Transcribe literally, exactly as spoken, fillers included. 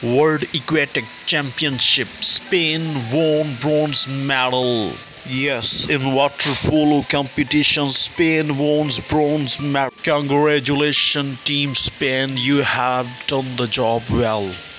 World Aquatic Championship, Spain won bronze medal. Yes, in water polo competition, Spain won bronze medal. Congratulations, Team Spain, you have done the job well.